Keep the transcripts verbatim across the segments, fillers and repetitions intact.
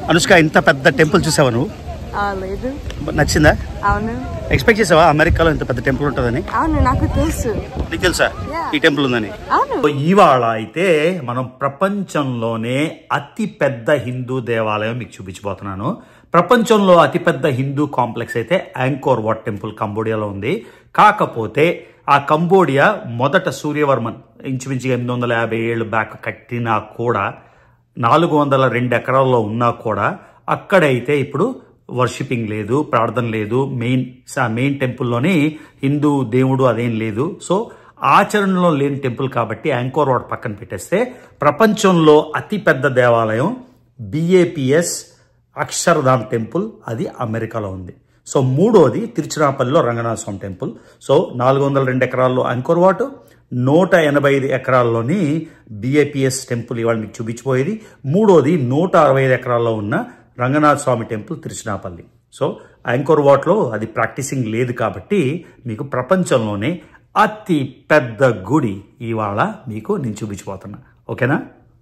అనుష్క ఇంత పెద్ద టెంపుల్ చూసావా నువ్వు? లేదు. నచ్చిందా? అవును. ఎక్స్పెక్ట్ చేసావా అమెరికాలో ఇంత పెద్ద టెంపుల్ ఉంటుందని? అవును, నాకు తెలుసు. నీకు తెలుసా ఈ టెంపుల్ ఉందని? అవును. ఇవాళ అయితే మనం ప్రపంచంలోనే అతి పెద్ద హిందూ దేవాలయం మీకు చూపించబోతున్నాను. ప్రపంచంలో అతిపెద్ద హిందూ కాంప్లెక్స్ అయితే యాంకోర్ వాట్ టెంపుల్ కంబోడియాలో ఉంది. కాకపోతే ఆ కంబోడియా మొదట సూర్యవర్మన్ ఇంచుమించుగా ఎనిమిది వందల యాభై ఏళ్ళు బ్యాక్ కట్టినా కూడా, నాలుగు వందల రెండు ఎకరాల్లో ఉన్నా కూడా అక్కడైతే ఇప్పుడు వర్షిపింగ్ లేదు, ప్రార్థన లేదు. మెయిన్ మెయిన్ టెంపుల్లోని హిందూ దేవుడు అదేం లేదు. సో ఆచరణలో లేని టెంపుల్ కాబట్టి యాంకోర్ వాట్ పక్కన పెట్టేస్తే ప్రపంచంలో అతి పెద్ద దేవాలయం బిఏపిఎస్ అక్షర్ధామ్ టెంపుల్, అది అమెరికాలో ఉంది. సో మూడోది తిరుచిరాపల్లిలో రంగనాథ స్వామి టెంపుల్. సో నాలుగు వందల రెండు ఎకరాల్లో యాంకోర్ వాట్, నూట ఎనభై ఐదు ఎకరాల్లోని బిఏపిఎస్ టెంపుల్ ఇవాళ మీకు చూపించిపోయేది. మూడోది నూట అరవై ఐదు ఎకరాల్లో ఉన్న Ranganatha Swamy temple Tiruchinapalli. So Angkor వాట్లో అది ప్రాక్టీసింగ్ లేదు కాబట్టి మీకు ప్రపంచంలోనే అతి పెద్ద గుడి ఇవాళ మీకు నేను చూపించిపోతున్నా. ఓకేనా?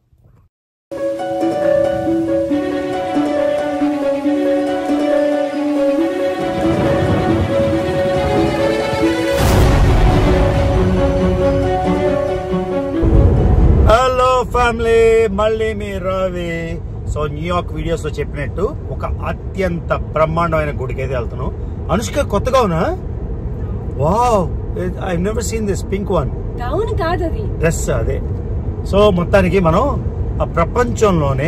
హలో ఫ్యామిలీ, మళ్ళీ మీ రవి. సో న్యూయార్క్ వీడియోస్ లో చెప్పినట్టు ఒక అత్యంత బ్రహ్మాండమైన గుడికి అయితే వెళ్తున్నాం. అనుష్క కొత్తగా ఉన్నా? Wow, I never seen this pink one dress. అదే. సో మొత్తానికి మనం ప్రపంచంలోనే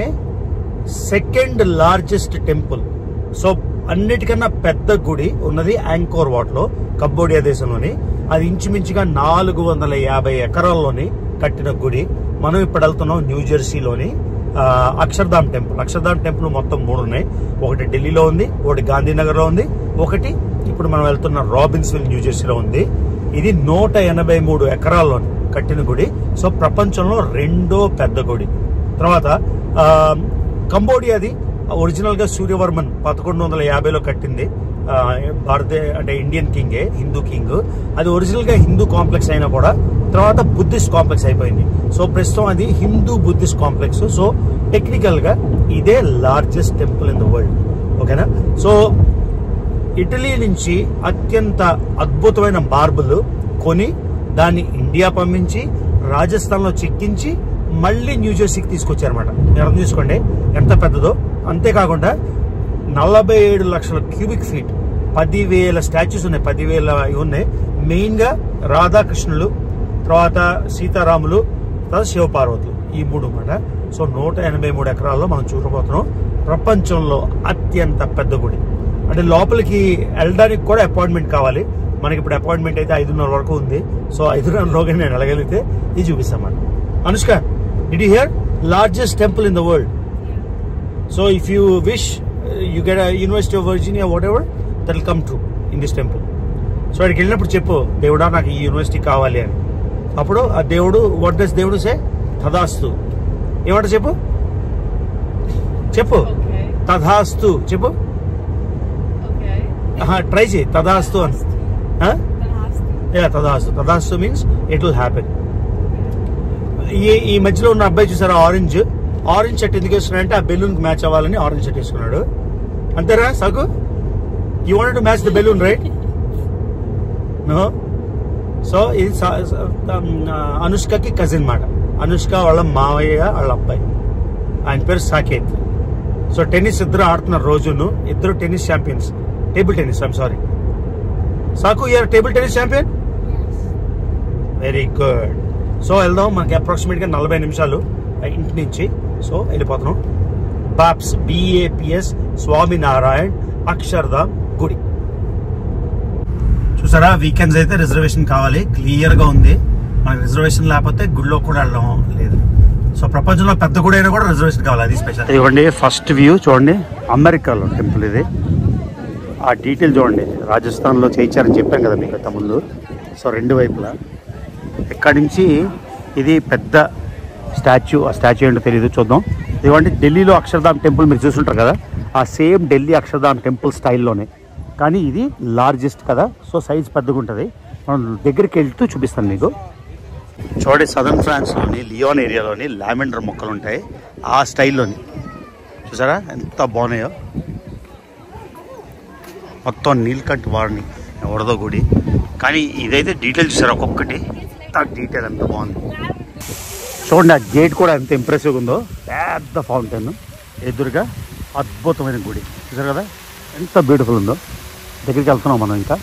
సెకండ్ లార్జెస్ట్ టెంపుల్, సో అన్నిటికన్నా పెద్ద గుడి ఉన్నది యాంకోర్ వాట్ లో, కంబోడియా దేశంలోని. అది ఇంచుమించుగా నాలుగు వందల యాభై ఎకరాల్లోని కట్టిన గుడి. మనం ఇప్పుడు వెళ్తున్నాం న్యూ జెర్సీలోని అక్షర్ధామ్ టెంపుల్. అక్షర్ధామ్ టెంపుల్ మొత్తం మూడు ఉన్నాయి. ఒకటి ఢిల్లీలో ఉంది, ఒకటి గాంధీనగర్ లో ఉంది, ఒకటి ఇప్పుడు మనం వెళ్తున్న రాబిన్స్విల్ న్యూ జెర్సీలో ఉంది. ఇది నూట ఎనభై మూడు ఎకరాల్లో కట్టిన గుడి. సో ప్రపంచంలో రెండో పెద్ద గుడి. తర్వాత కంబోడియాది ఒరిజినల్ గా సూర్యవర్మన్ పదకొండు వందల యాభైలో కట్టింది. భారత అంటే ఇండియన్ కింగే, హిందూ కింగ్. అది ఒరిజినల్ గా హిందూ కాంప్లెక్స్ అయినా కూడా తర్వాత బుద్ధిస్ట్ కాంప్లెక్స్ అయిపోయింది. సో ప్రస్తుతం అది Hindu Buddhist complex. So technical గా ఇదే largest temple in the world. ఓకేనా? సో ఇటలీ నుంచి అత్యంత అద్భుతమైన మార్బుల్ కొని దాన్ని ఇండియా పంపించి రాజస్థాన్ లో చెక్కించి మళ్ళీ న్యూజెర్సీకి తీసుకొచ్చారన్నమాట. అర్థం చేసుకోండి ఎంత పెద్దదో. అంతేకాకుండా నలభై ఏడు లక్షల క్యూబిక్ ఫీట్, పదివేల స్టాచ్యూస్ ఉన్నాయి, పదివేల ఇవి ఉన్నాయి. మెయిన్ గా రాధాకృష్ణులు, తర్వాత సీతారాములు, తర్వాత శివపార్వతులు, ఈ మూడు అన్నమాట. సో నూట ఎనభై మూడు ఎకరాల్లో మనం చూడబోతున్నాం ప్రపంచంలో అత్యంత పెద్ద గుడి. అంటే లోపలికి వెళ్ళడానికి కూడా అపాయింట్మెంట్ కావాలి. మనకి ఇప్పుడు అపాయింట్మెంట్ అయితే ఐదున్నర వరకు ఉంది. సో ఐదున్నరలోగా నేను వెళ్ళగలిగితే ఇది చూపిస్తామన్నమాట. Anushka, did you hear largest temple in the world? So if you wish you get university of Virginia whatever, that will come true in this temple. So అక్కడికి వెళ్ళినప్పుడు చెప్పు, దేవుడా నాకు ఈ యూనివర్సిటీ కావాలి అని. అప్పుడు ఆ దేవుడు, వాట్ డస్ దేవుడు సే? తథాస్తు. ఏమంట చెప్పు, చెప్పు తథాస్తు చెప్పు. ట్రై చేయి తథాస్తు అని. తథాస్తు. తథాస్తు మీన్స్ ఇట్ విల్ హ్యాపెన్. ఈ ఈ మధ్యలో ఉన్న అబ్బాయి చూసారా, ఆరెంజ్ ఆరెంజ్ షర్ట్ ఎందుకు వేసుకున్నాడంటే ఆ బెలూన్ కి మ్యాచ్ అవ్వాలని ఆరెంజ్ షర్ట్ వేసుకున్నాడు. అంతేరా Saku? You wanted to match the balloon right? No. So ఇది అనుష్కకి కజిన్ మాట. అనుష్క వాళ్ళ మావయ్య వాళ్ళ అబ్బాయి, ఆయన పేరు సాకేత్. సో టెన్నిస్ ఇద్దరు ఆడుతున్నారు రోజును, ఇద్దరు tennis champions, table tennis. I'm sorry Saku, you're table tennis champion. Very good. So వెళ్దాం. మనకి అప్రాక్సిమేట్ గా నలభై నిమిషాలు ఇంటి నుంచి. సో వెళ్ళిపోతున్నాం. బాప్స్ బిఏపిఎస్ స్వామినారాయణ్ అక్షర్ధామ్ గుడి. చూసారా, వీకెండ్స్ అయితే రిజర్వేషన్ కావాలి, క్లియర్ గా ఉంది. మనకి రిజర్వేషన్ లేకపోతే గుడిలో కూడా వెళ్ళడం లేదు. సో ప్రపంచంలో పెద్ద గుడి అయినా కూడా రిజర్వేషన్ కావాలి, అది స్పెషల్. ఇవ్వండి ఫస్ట్ వ్యూ చూడండి, అమెరికాలో టెంపుల్ ఇది. ఆ డీటెయిల్ చూడండి, రాజస్థాన్ లో చేయించారని చెప్పాను కదా మీకు తమ్ముళ్ళు. సో రెండు వైపులా ఇక్కడి నుంచి ఇది పెద్ద స్టాచ్యూ. ఆ స్టాచ్యూ ఏంటో తెలియదు, చూద్దాం. ఇదిగోండి ఢిల్లీలో అక్షర్ధామ్ టెంపుల్ మీరు చూస్తుంటారు కదా, ఆ సేమ్ ఢిల్లీ అక్షర్ధామ్ టెంపుల్ స్టైల్లోనే, కానీ ఇది లార్జెస్ట్ కదా. సో సైజ్ పెద్దగా ఉంటుంది. మనం దగ్గరికి వెళ్తూ చూపిస్తాను మీకు. చూడండి, సదర్న్ ఫ్రాన్స్లోని లియోన్ ఏరియాలోని లావెండర్ మొక్కలు ఉంటాయి, ఆ స్టైల్లోని. చూసారా ఎంత బాగున్నాయో. మొత్తం నీల్కంఠ్ వారిని ఎవరిదో గుడి, కానీ ఇదైతే డీటెయిల్ చూసారా ఒక్కొక్కటి, ఎంత డీటెయిల్ ఎంత బాగుంది. చూడండి ఆ గేట్ కూడా ఎంత ఇంప్రెసివ్గా ఉందో. పెద్ద ఫౌంటైన్ ఎదురుగా అద్భుతమైన గుడి చూసారు కదా ఎంత బ్యూటిఫుల్ ఉందో. దగ్గరికి వెళ్తున్నాం మనం. ఇంకా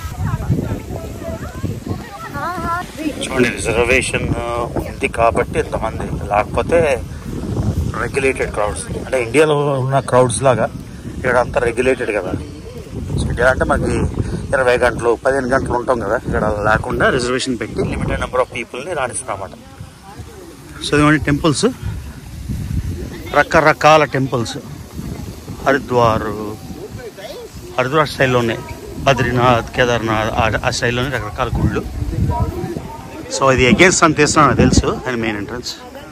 చూడండి రిజర్వేషన్ ఉంది కాబట్టి ఎంతమంది, లేకపోతే రెగ్యులేటెడ్ క్రౌడ్స్. అంటే ఇండియాలో ఉన్న క్రౌడ్స్ లాగా ఇక్కడ అంతా రెగ్యులేటెడ్ కదా. సో ఇండియా అంటే మనకి ఇరవై గంటలు పదిహేను గంటలు ఉంటాం కదా, ఇక్కడ లేకుండా రిజర్వేషన్ పెట్టి లిమిటెడ్ నెంబర్ ఆఫ్ పీపుల్ని రాణిస్తాం అన్నమాట. సో ఇవన్నీ టెంపుల్స్, రకరకాల టెంపుల్స్. హరిద్వార్ హరిద్వార్ స్టైల్లో ఉన్నాయి, బద్రీనాథ్ కేదార్నాథ్ ఆ స్టైల్లోనే రకరకాల గుళ్ళు. సో ఇది అగేన్స్ట్ అని తీస్తున్నాను తెలుసు, అని మెయిన్ ఎంట్రన్స్.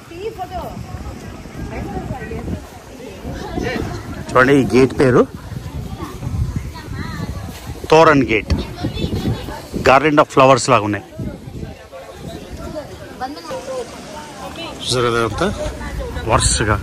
చూడండి ఈ గేట్ పేరు Toran gate. Garden of flowers లాగా ఉన్నాయి చూసారు కదా వరుసగా.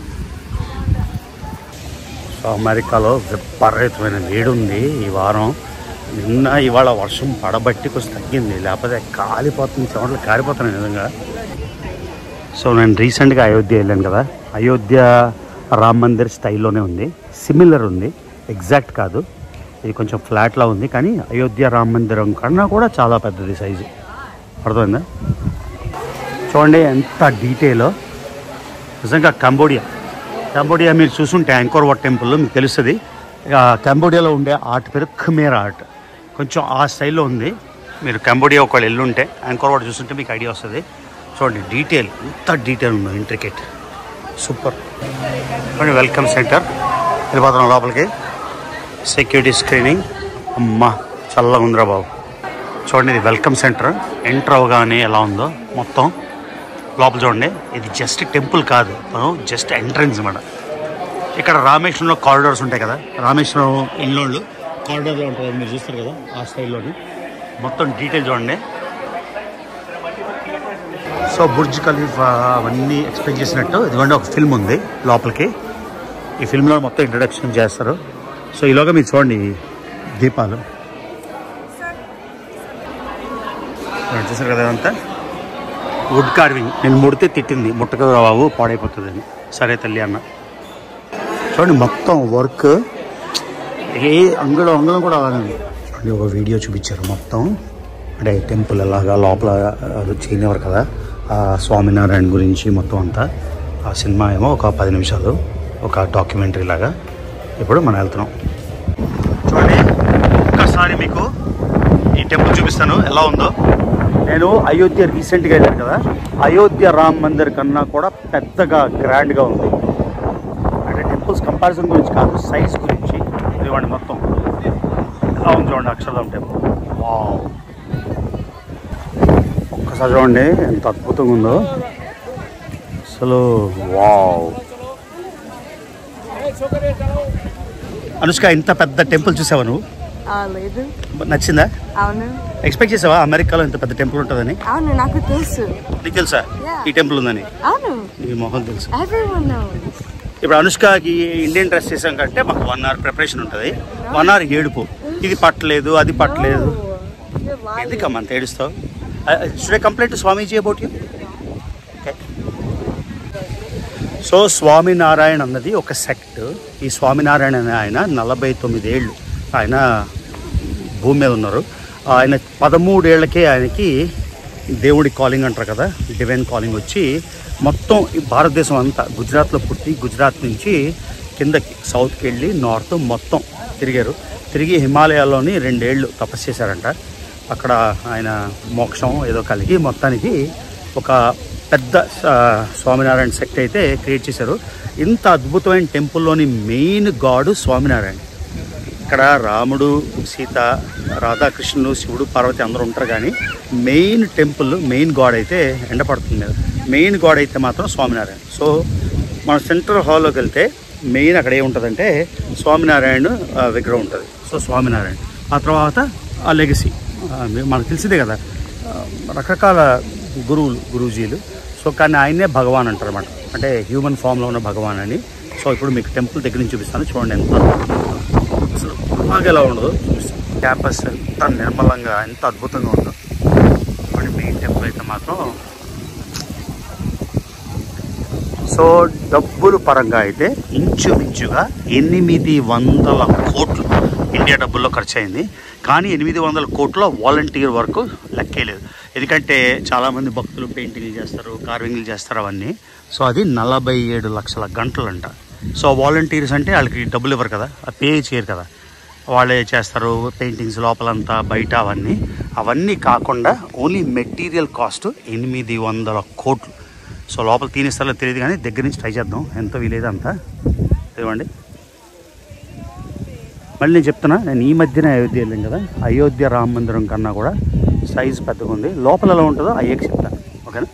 అమెరికాలో విపరీతమైన వేడి ఉంది ఈ వారం. నిన్న ఇవాళ వర్షం పడబట్టి కొంచెం తగ్గింది, లేకపోతే కాలిపోతుంది, చెమటలు కాలిపోతున్నాయి నిజంగా. సో నేను రీసెంట్గా అయోధ్య వెళ్ళాను కదా, అయోధ్య రామ్ మందిర్ స్టైల్లోనే ఉంది, సిమిలర్ ఉంది, ఎగ్జాక్ట్ కాదు. ఇది కొంచెం ఫ్లాట్లా ఉంది, కానీ అయోధ్య రామ్ మందిరం కన్నా కూడా చాలా పెద్దది సైజు. అర్థమైందా? చూడండి ఎంత డీటెయిల్. నిజంగా కంబోడియా కంబోడియా మీరు చూసుంటే యాంకోర్ వాట్ టెంపుల్ మీకు తెలుస్తుంది. కంబోడియాలో ఉండే ఆర్ట్ పేరు ఖమేర్ ఆర్ట్, కొంచెం ఆ స్టైల్లో ఉంది. మీరు కంబోడియా ఒకవేళ ఎల్లుంటే యాంకోర్ వాట్ చూస్తుంటే మీకు ఐడియా వస్తుంది. చూడండి డీటెయిల్ ఎంత డీటెయిల్ ఉందో, ఇంట్రికేట్, సూపర్. చూడండి వెల్కమ్ సెంటర్, వెళ్ళిపోతున్నాం లోపలికి. సెక్యూరిటీ స్క్రీనింగ్, అమ్మా చల్లగా ఉందిరా బాబు. చూడండి ఇది వెల్కమ్ సెంటర్. ఎంటర్ అవగానే ఎలా ఉందో మొత్తం లోపల చూడండి. ఇది జస్ట్ టెంపుల్ కాదు, జస్ట్ ఎంట్రన్స్ అన్నమాట. ఇక్కడ రామేశ్వరంలో కారిడార్స్ ఉంటాయి కదా, రామేశ్వరం ఇల్లు కారిడార్లో ఉంటుంది, మీరు చూస్తారు కదా ఆ స్టైల్లోని. మొత్తం డీటెయిల్ చూడండి. సో బుర్జ్ ఖలీఫా అవన్నీ ఎక్స్ప్లెయిన్ చేసినట్టు ఇదిగోండి ఒక ఫిల్మ్ ఉంది లోపలికి. ఈ ఫిల్మ్లో మొత్తం ఇంట్రడక్షన్ చేస్తారు. సో ఈలోగా మీరు చూడండి దీపాలు చూసారు కదా, అదంతా వుడ్ కార్వింగ్. నేను ముడితే తిట్టింది, ముట్టక బాబు పాడైపోతుంది అని. సరే తల్లి అన్న. చూడండి మొత్తం వర్క్, ఏ అంగుళం అంగుళం కూడా అలానే. చూడండి ఒక వీడియో చూపించారు మొత్తం, అంటే టెంపుల్ అలాగా లోపల చేయనివారు కదా ఆ స్వామినారాయణ గురించి మొత్తం అంతా. ఆ సినిమా ఏమో ఒక పది నిమిషాలు, ఒక డాక్యుమెంటరీ లాగా. ఇప్పుడు మనం వెళ్తున్నాం. చూడండి ఒక్కసారి మీకు ఈ టెంపుల్ చూపిస్తాను ఎలా ఉందో. నేను అయోధ్య రీసెంట్గా వెళ్ళాను కదా, అయోధ్య రామ్ మందిర్ కన్నా కూడా పెద్దగా గ్రాండ్గా ఉంది. అంటే టెంపుల్స్ కంపారిజన్ గురించి కాదు, సైజ్ గురించి. ఇదివ్వండి మొత్తం ఎలా ఉంది చూడండి అక్షరధామ్ టెంపుల్. వావ్, ఒక్కసారి చూడండి ఎంత అద్భుతంగా ఉందో అసలు. వావ్. అనుష్క ఇంత పెద్ద టెంపుల్ చూసావా నువ్వు? లేదు. నచ్చిందా? అవును. ఎక్స్పెక్ట్ చేసావా అమెరికాలో ఇంత పెద్ద టెంపుల్ ఉంటుందని? అవును, నాకు తెలుసు. నీకు తెలుసా ఈ టెంపుల్ ఉందని? అవును, నీ మొహం తెలుసు. everyone knows. ఇప్పుడు అనుష్కకి ఇండియన్ డ్రెస్ చేసాం కంటే మాకు వన్ అవర్ ప్రిపరేషన్ ఉంటుంది. వన్ అవర్ ఏడుపు, ఇది పట్టలేదు అది పట్టలేదు. ఎందుకమ్మా అంత ఏడుస్తావు? Should I complaint to Swamiji about you? So Swaminarayan అన్నది ఒక సెక్ట్. ఈ స్వామినారాయణ అనే ఆయన నలభై తొమ్మిది ఏళ్ళు ఆయన భూమి మీద ఉన్నారు. ఆయన పదమూడేళ్లకే ఆయనకి దేవుడి కాలింగ్ అంటారు కదా, డివైన్ కాలింగ్ వచ్చి మొత్తం ఈ భారతదేశం అంతా, గుజరాత్లో పుట్టి గుజరాత్ నుంచి కిందకి సౌత్కి వెళ్ళి నార్త్ మొత్తం తిరిగారు. తిరిగి హిమాలయాల్లోని రెండేళ్ళు తపస్సు చేశారంట. అక్కడ ఆయన మోక్షం ఏదో కలిగి మొత్తానికి ఒక పెద్ద స్వామినారాయణ సెక్ట్ అయితే క్రియేట్ చేశారు. ఇంత అద్భుతమైన టెంపుల్లోని మెయిన్ గాడు స్వామినారాయణ. ఇక్కడ రాముడు, సీత, రాధాకృష్ణులు, శివుడు, పార్వతి అందరూ ఉంటారు, కానీ మెయిన్ టెంపుల్ మెయిన్ గాడ్ అయితే ఎండపడుతుంది మీద, మెయిన్ గాడ్ అయితే మాత్రం స్వామినారాయణ. సో మన సెంట్రల్ హాల్లోకి వెళ్తే మెయిన్ అక్కడ ఏముంటుందంటే స్వామినారాయణ విగ్రహం ఉంటుంది. సో స్వామినారాయణ ఆ తర్వాత ఆ లెగసీ మనకు తెలిసిందే కదా, రకరకాల గురువులు గురూజీలు. సో కానీ ఆయనే భగవాన్ అంటారు అన్నమాట, అంటే హ్యూమన్ ఫామ్లో ఉన్న భగవాన్ అని సో ఇప్పుడు మీకు టెంపుల్ దగ్గర నుంచి చూపిస్తాను. చూడండి ఎంత అసలు బాగా ఎలా ఉండదు, క్యాంపస్ ఎంత నిర్మలంగా ఎంత అద్భుతంగా ఉందో. చూడండి మెయిన్ టెంపుల్ అయితే మాత్రం. సో డబ్బుల పరంగా అయితే ఇంచుమించుగా ఎనిమిది వందల కోట్లు ఇండియా డబ్బుల్లో ఖర్చు అయింది. కానీ ఎనిమిది వందల కోట్ల వాలంటీర్ వర్క్ లెక్కేలేదు. ఎందుకంటే చాలామంది భక్తులు పెయింటింగ్లు చేస్తారు, కార్వింగ్లు చేస్తారు అవన్నీ. సో అది నలభై ఏడు లక్షల గంటలు అంట. సో వాలంటీర్స్ అంటే వాళ్ళకి డబ్బులు ఇవ్వరు కదా, పే చేయరు కదా, వాళ్ళే చేస్తారు పెయింటింగ్స్ లోపలంతా బయట అవన్నీ. అవన్నీ కాకుండా ఓన్లీ మెటీరియల్ కాస్ట్ ఎనిమిది వందల కోట్లు. సో లోపల తీనిస్తారో తెలియదు కానీ దగ్గర నుంచి ట్రై చేద్దాం ఎంత వీలేదు అంతా. ఇవ్వండి. మళ్ళీ నేను చెప్తున్నా, నేను ఈ మధ్యన అయోధ్య వెళ్ళాను కదా, అయోధ్య రామ మందిరం కన్నా కూడా సైజ్ పెద్దగా ఉంది. లోపల ఎలా ఉంటుందో అయ్యేకి చెప్తాను, ఓకేనా?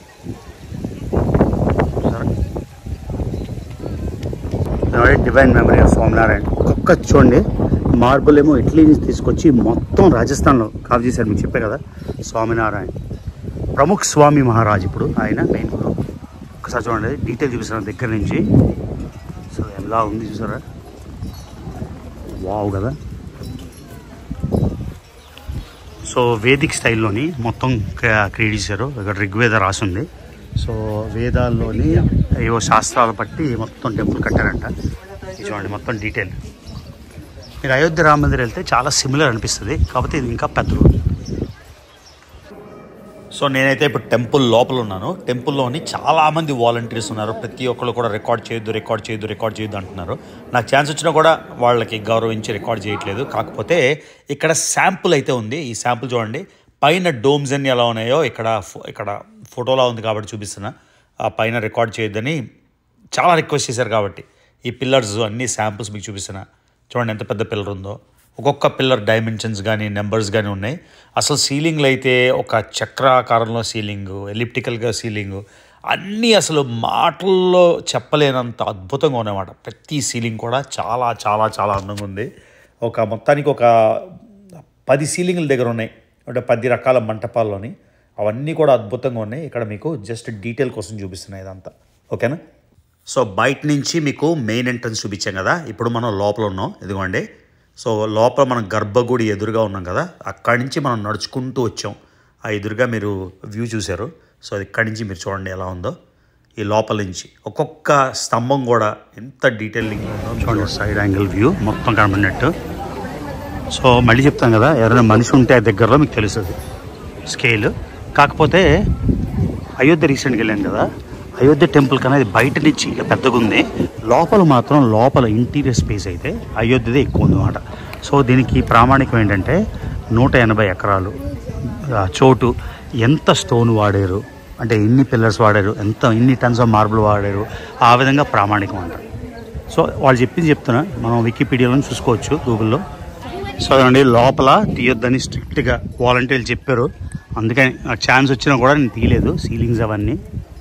సరే, డివైన్ మెమరీ ఆఫ్ స్వామినారాయణ. ఒక్కొక్క చూడండి, మార్బుల్ ఏమో ఇటలీ నుంచి తీసుకొచ్చి మొత్తం రాజస్థాన్లో కాపు చేశారు. మీకు చెప్పే కదా స్వామినారాయణ ప్రముఖ్ స్వామి మహారాజ్ ఇప్పుడు ఆయన మెయిన్ గురు. ఒకసారి చూడండి, డీటెయిల్ చూపిస్తాను దగ్గర నుంచి. సో ఎలా ఉంది చూసారా, వావ్ కదా. సో వేదిక్ స్టైల్లోని మొత్తం క్రియేట్ చేశారు. ఇక్కడ ఋగ్వేద రాసింది. సో వేదాల్లోని ఏవో శాస్త్రాలు బట్టి మొత్తం టెంపుల్ కట్టారంట. చూడండి మొత్తం డీటెయిల్. మీరు అయోధ్య రామ మందిర్ వెళ్తే చాలా సిమిలర్ అనిపిస్తుంది, కాకపోతే ఇది ఇంకా పెద్దలు. సో నేనైతే ఇప్పుడు టెంపుల్ లోపల ఉన్నాను. టెంపుల్లోని చాలామంది వాలంటీర్స్ ఉన్నారు. ప్రతి ఒక్కళ్ళు కూడా రికార్డ్ చేయొద్దు రికార్డ్ చేయొద్దు రికార్డ్ చేయొద్దు అంటున్నారు. నాకు ఛాన్స్ వచ్చినా కూడా వాళ్ళకి గౌరవించి రికార్డ్ చేయట్లేదు. కాకపోతే ఇక్కడ శాంపుల్ అయితే ఉంది. ఈ శాంపుల్ చూడండి, పైన డోమ్స్ అన్ని ఎలా ఉన్నాయో ఇక్కడ ఇక్కడ ఫోటోలా ఉంది కాబట్టి చూపిస్తున్నా. ఆ పైన రికార్డ్ చేయొద్దని చాలా రిక్వెస్ట్ చేశారు కాబట్టి ఈ పిల్లర్స్ అన్ని శాంపుల్స్ మీకు చూపిస్తున్నా. చూడండి ఎంత పెద్ద పిల్లర్ ఉందో. ఒక్కొక్క పిల్లర్ డైమెన్షన్స్ కానీ నెంబర్స్ కానీ ఉన్నాయి. అసలు సీలింగ్లు అయితే ఒక చక్రాకారంలో సీలింగు, ఎలిప్టికల్గా సీలింగు, అన్నీ అసలు మాటల్లో చెప్పలేనంత అద్భుతంగా ఉన్నాయన్నమాట. ప్రతి సీలింగ్ కూడా చాలా చాలా చాలా అందంగా ఉంది. ఒక మొత్తానికి ఒక పది సీలింగ్ల దగ్గర ఉన్నాయి, అంటే పది రకాల మంటపాల్లోని. అవన్నీ కూడా అద్భుతంగా ఉన్నాయి. ఇక్కడ మీకు జస్ట్ డీటెయిల్ కోసం చూపిస్తున్నాయి ఇదంతా, ఓకేనా? సో బయట నుంచి మీకు మెయిన్ ఎంట్రన్స్ చూపించాం కదా, ఇప్పుడు మనం లోపల ఉన్నాం. ఇదిగోండి. సో లోపల మనం గర్భగుడి ఎదురుగా ఉన్నాం కదా, అక్కడి నుంచి మనం నడుచుకుంటూ వచ్చాం. ఆ ఎదురుగా మీరు వ్యూ చూశారు. సో ఇక్కడి నుంచి మీరు చూడండి ఎలా ఉందో. ఈ లోపల నుంచి ఒక్కొక్క స్తంభం కూడా ఎంత డీటెయిలింగ్ ఉందో చూడండి. సైడ్ యాంగిల్ వ్యూ మొత్తం కనబడినట్టు. సో మళ్ళీ చెప్తాను కదా, ఎవరైనా మనిషి ఉంటే ఆ దగ్గరలో మీకు తెలుస్తుంది స్కేల్. కాకపోతే అయోధ్య రీసెంట్గా వెళ్ళాను కదా, అయోధ్య టెంపుల్ కన్నా ఇది బయట నుంచి ఇక పెద్దగా ఉంది. లోపల మాత్రం లోపల ఇంటీరియర్ స్పేస్ అయితే అయోధ్యదే ఎక్కువ ఉందన్నమాట. సో దీనికి ప్రామాణికం ఏంటంటే నూట ఎనభై ఎకరాలు చోటు, ఎంత స్టోన్ వాడారు అంటే ఎన్ని పిల్లర్స్ వాడారు, ఎంత ఎన్ని టన్స్ ఆఫ్ మార్బుల్ వాడారు, ఆ విధంగా ప్రామాణికం అంట. సో వాళ్ళు చెప్పింది చెప్తున్నా, మనం వికీపీడియాలో చూసుకోవచ్చు గూగుల్లో. సో అదండి, లోపల తీయొద్దని స్ట్రిక్ట్గా వాలంటీర్లు చెప్పారు. అందుకని నాకు ఛాన్స్ వచ్చినా కూడా నేను తీయలేదు సీలింగ్స్ అవన్నీ.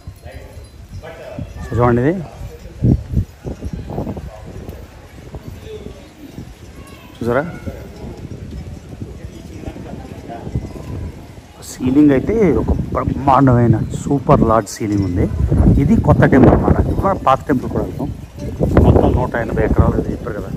సో చూడండి, ఇది చూసారా సీలింగ్ అయితే ఒక బ్రహ్మాండమైన సూపర్ లార్జ్ సీలింగ్ ఉంది. ఇది కొత్త టెంపుల్ అన్నమాట. ఇప్పుడు పాత టెంపుల్ కూడా వెళ్తాం. మొత్తం నూట ఎనభై ఎకరాలు చెప్పారు కదా.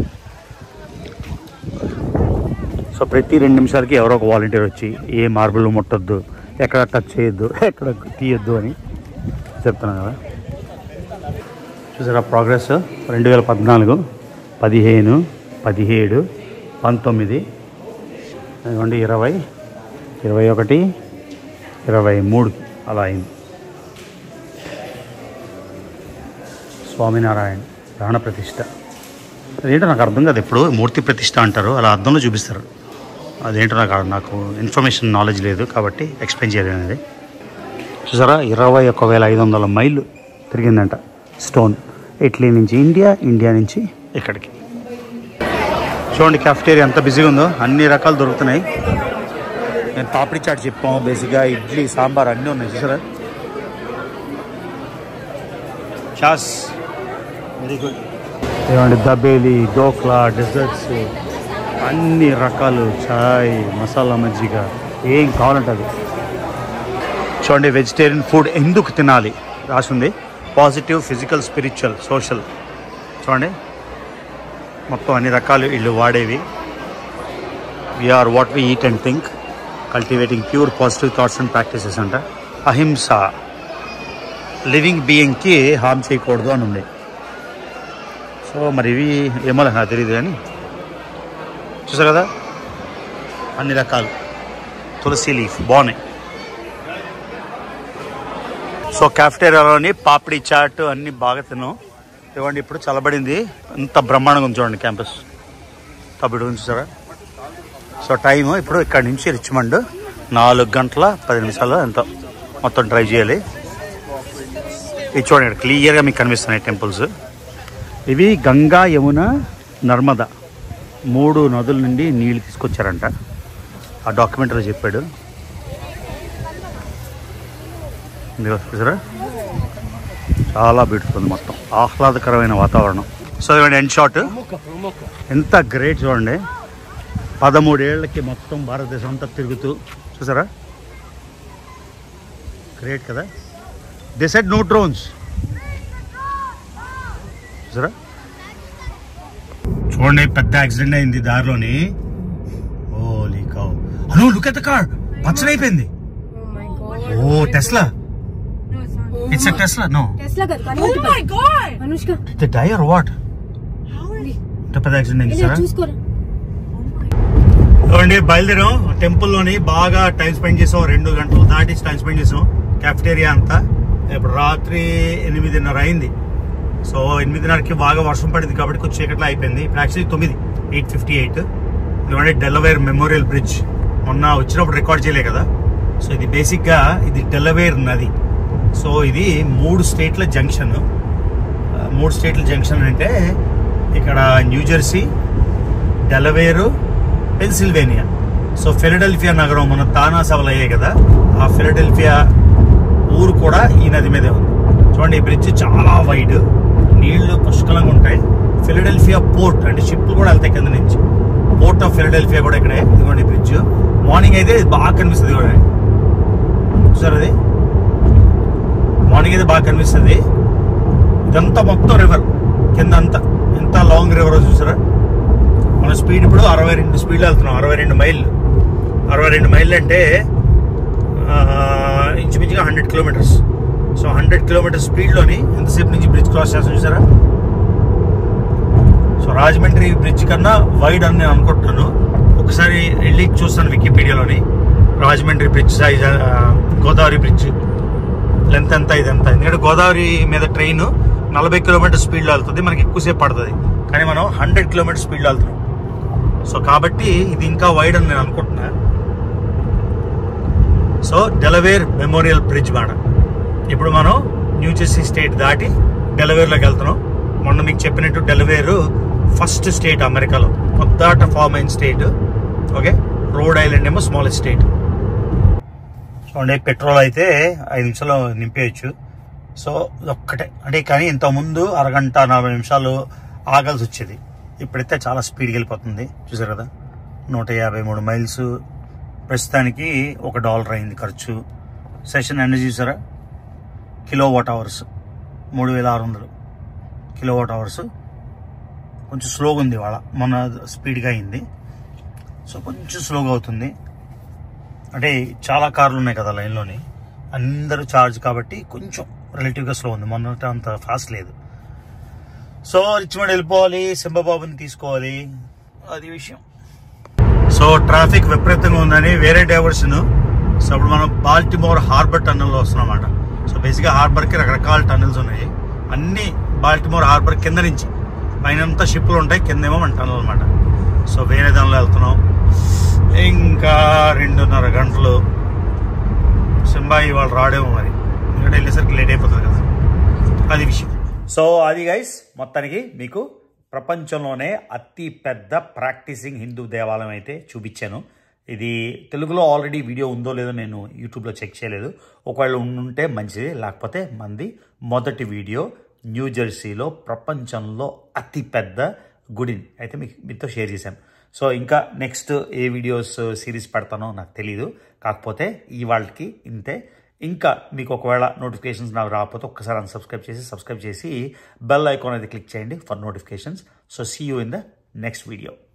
సో ప్రతి రెండు నిమిషాలకి ఎవరో ఒక వాలంటీర్ వచ్చి ఏ మార్బుల్ ముట్టొద్దు, ఎక్కడ టచ్ చేయొద్దు, ఎక్కడ తీయొద్దు అని చెప్తున్నాను కదా. చూసారా ప్రోగ్రెస్ రెండు వేల పద్నాలుగు పదిహేను పదిహేడు పంతొమ్మిది ఇవ్వండి ఇరవై ఇరవై ఒకటి ఇరవై మూడు అలా అయింది. స్వామినారాయణ ప్రాణ ప్రతిష్ఠ అదేంటో నాకు అర్థం కాదు. ఎప్పుడు మూర్తి ప్రతిష్ఠ అంటారు, అలా అర్థంలో చూపిస్తారు. అదేంటో నాకు నాకు ఇన్ఫర్మేషన్ నాలెడ్జ్ లేదు కాబట్టి ఎక్స్ప్లెయిన్ చేయలేదు అనేది. చూసారా ఇరవై ఒక వేల ఐదు వందల మైళ్ళు తిరిగిందంట స్టోన్. ఇటలీ నుంచి ఇండియా, ఇండియా నుంచి ఇక్కడికి. చూడండి క్యాఫ్టేరియా ఎంత బిజీగా ఉందో, అన్ని రకాలు దొరుకుతున్నాయి. నేను పాపిడి చాట్ చెప్పాము, బేసిక్గా ఇడ్లీ సాంబార్ అన్నీ ఉన్నాయి. చూసారా చాస్ వెరీ గుడ్. ఏమండి దబేలి, డోక్లా, డెజర్ట్స్, అన్ని రకాలు, చాయ్, మసాలా మజ్జిగ, ఏం కావాలంటే అది. చూడండి వెజిటేరియన్ ఫుడ్ ఎందుకు తినాలి రాసింది. Positive, physical, spiritual, social. చూడండి మొత్తం అన్ని రకాలు వీళ్ళు వాడేవి. We are what we eat and think, cultivating pure positive thoughts and practices అంట. అహింస, లివింగ్ బీయింగ్కి హామ్ చేయకూడదు అని ఉంది. సో మరి ఇవి ఏమో నాకు తెలియదు కానీ చూసారు కదా అన్ని రకాలు తులసి లీఫ్ బాగున్నాయి. సో క్యాఫ్టేరియాలోని పాపిడి చాట్ అన్నీ బాగా తిన్నాం. ఇవ్వండి ఇప్పుడు చల్లబడింది, ఎంత బ్రహ్మాండంగా ఉంది చూడండి క్యాంపస్ తబ్బిడు చూసారా. సో టైము ఇప్పుడు ఇక్కడ నుంచి రిచ్మండ్ నాలుగు గంటల పది నిమిషాలు ఎంతో మొత్తం డ్రైవ్ చేయాలి. ఇది చూడండి ఇక్కడ క్లియర్గా మీకు కనిపిస్తున్నాయి టెంపుల్స్. ఇవి గంగా, యమున, నర్మద మూడు నదుల నుండి నీళ్ళు తీసుకొచ్చారంట, ఆ డాక్యుమెంటరీ చెప్పాడు. చూసారా చాలా బ్యూటిఫుల్ ఉంది, మొత్తం ఆహ్లాదకరమైన వాతావరణం. సో ఇవ్వండి ఎండ్ షాట్ ఎంత గ్రేట్ చూడండి. పదమూడేళ్లకి మొత్తం భారతదేశం అంతా తిరుగుతూ చూసారా, గ్రేట్ కదా. దే సెడ్ నో డ్రోన్స్ చూసారా. చూడండి పెద్ద యాక్సిడెంట్ అయింది దారిలోని. ఓలీ కౌ, అను లుక్ ఎట్ ద కార్, పచ్చడైపోయింది. ఓ Tesla, it's a Tesla, no. Tesla got convertible. Oh my god! Anushka. Did they die or what? How? ఇంత పెద్ద యాక్సిడెంట్ అయింది సార్. చూసుకోరా. చూడండి బయలుదేరాం, టెంపుల్ లోని బాగా టైం స్పెండ్ చేసాం, రెండు గంటలు దాటి టైం స్పెండ్ చేసాం క్యాఫ్టేరియా అంతా. ఇప్పుడు రాత్రి ఎనిమిదిన్నర అయింది. సో ఎనిమిదిన్నరకి బాగా వర్షం పడింది కాబట్టి కొంచెం చీకట్లో అయిపోయింది. ఇప్పుడు యాక్చువల్లీ తొమ్మిది ఎయిట్ ఫిఫ్టీ ఎయిట్ ఇదిగోండి డెలవేర్ మెమోరియల్ బ్రిడ్జ్. మొన్న వచ్చినప్పుడు రికార్డ్ చేయలే కదా. సో ఇది బేసిక్గా ఇది డెలవేర్ నది. సో ఇది మూడు స్టేట్ల జంక్షన్. మూడు స్టేట్ల జంక్షన్ అంటే ఇక్కడ New Jersey, Delaware, Pennsylvania. So Philadelphia నగరం మన తానా సభలు అయ్యాయి కదా, ఆ ఫిలడెల్ఫియా ఊరు కూడా ఈ నది మీదే ఉంది. చూడండి ఈ బ్రిడ్జ్ చాలా వైడ్, నీళ్లు పుష్కలంగా ఉంటాయి. ఫిలడెల్ఫియా పోర్ట్ అంటే షిప్లు కూడా వెళ్తాయి కింద నుంచి. పోర్ట్ ఆఫ్ ఫిలడెల్ఫియా కూడా ఇక్కడే. ఇదిగోండి బ్రిడ్జ్ మార్నింగ్ అయితే బాగా కనిపిస్తుంది కూడా సార్. అది మార్నింగ్ అయితే బాగా కనిపిస్తుంది. ఇదంతా మొత్తం రివర్ కింద అంతా, ఎంత లాంగ్ రివర్ చూసారా. మన స్పీడ్ ఇప్పుడు అరవై రెండు స్పీడ్లో వెళ్తున్నాం, అరవై రెండు మైళ్ళు. అరవై రెండు మైళ్ళు అంటే ఇంచుమించుగా hundred kilometres. So hundred kilometres స్పీడ్లోని ఎంతసేపు నుంచి బ్రిడ్జ్ క్రాస్ చేస్తాం చూసారా. సో రాజమండ్రి బ్రిడ్జ్ కన్నా వైడ్ అని నేను అనుకుంటున్నాను. ఒకసారి వెళ్ళి చూస్తాను వికీపీడియాలోని. Rajahmundry bridge size, Godavari bridge length ఎంత, ఇదంతా. ఎందుకంటే గోదావరి మీద ట్రైన్ నలభై కిలోమీటర్ స్పీడ్లో వెళ్తుంది, మనకి ఎక్కువసేపు పడుతుంది. కానీ మనం హండ్రెడ్ కిలోమీటర్ స్పీడ్లో వెళ్తున్నాం. సో కాబట్టి ఇది ఇంకా వైడ్ అని నేను అనుకుంటున్నా. సో డెలవేర్ మెమోరియల్ బ్రిడ్జ్ మాట. ఇప్పుడు మనం న్యూజెర్సీ స్టేట్ దాటి డెలవేర్లోకి వెళ్తున్నాం. మొన్న మీకు చెప్పినట్టు డెలవేరు ఫస్ట్ స్టేట్ అమెరికాలో, కొత్తట ఫామ్ అయిన స్టేట్. ఓకే, రోడ్ ఐలాండ్ ఏమో స్మాలెస్ట్ స్టేట్. చూడండి పెట్రోల్ అయితే ఐదు నిమిషాలు నింపేయచ్చు. సో ఒక్కటే అంటే, కానీ ఇంతకుముందు అరగంట నలభై నిమిషాలు ఆగాల్సి వచ్చేది. ఇప్పుడైతే చాలా స్పీడ్కి వెళ్ళిపోతుంది చూసారు కదా. నూట యాభై మూడు మైల్స్ ప్రస్తుతానికి ఒక డాలర్ అయింది ఖర్చు. సెషన్ ఎనర్జీ చూసారా, కిలో వాట్ అవర్స్ మూడు వేల ఆరు వందలు కిలో వాట్ అవర్స్. కొంచెం స్లోగా ఉంది ఇవాళ, మొన్న స్పీడ్గా అయింది. సో కొంచెం స్లోగా అవుతుంది. అంటే చాలా కార్లు ఉన్నాయి కదా లైన్లోని, అందరూ ఛార్జ్ కాబట్టి కొంచెం రిలేటివ్గా స్లో ఉంది. మొన్న అంత ఫాస్ట్ లేదు. సో రిచ్మండ్ వెళ్ళిపోవాలి, సింబబాబుని తీసుకోవాలి, అది విషయం. సో ట్రాఫిక్ విపరీతంగా ఉందని వేరే డైవర్షన్. సో ఇప్పుడు మనం బాల్టిమోర్ హార్బర్ టన్నెల్లో వస్తున్నాం అన్నమాట. సో బేసిక్గా హార్బర్కి రకరకాల టన్నెల్స్ ఉన్నాయి. అన్ని బాల్టిమోర్ హార్బర్ కింద నుంచి పైనంతా షిప్లు ఉంటాయి, కిందేమో మన టన్నెల్ అనమాట. సో వేరే దానిలో వెళ్తున్నాం. ఇంకా రెండున్నర గంటలు. సింబా ఇవాళ రాడేమో మరి, ఎందుకంటే వెళ్ళేసరికి లేట్ అయిపోతుంది కదా, అది విషయం. సో అది గైస్, మొత్తానికి మీకు ప్రపంచంలోనే అతి పెద్ద ప్రాక్టీసింగ్ హిందూ దేవాలయం అయితే చూపించాను. ఇది తెలుగులో ఆల్రెడీ వీడియో ఉందో లేదో నేను యూట్యూబ్లో చెక్ చేయలేదు. ఒకవేళ ఉంటే మంచిది, లేకపోతే మంది మొదటి వీడియో న్యూజెర్సీలో ప్రపంచంలో అతి పెద్ద గుడిని అయితే మీకు మీతో షేర్ చేశాను. సో ఇంకా నెక్స్ట్ ఏ వీడియోస్ సిరీస్ పెడతానో నాకు తెలీదు. కాకపోతే ఇవాళకి ఇంతే. ఇంకా మీకు ఒకవేళ నోటిఫికేషన్స్ నాకు రాకపోతే ఒక్కసారి అన్సబ్స్క్రైబ్ చేసి సబ్స్క్రైబ్ చేసి బెల్ ఐకాన్ అయితే క్లిక్ చేయండి for notifications. So see you in the next video.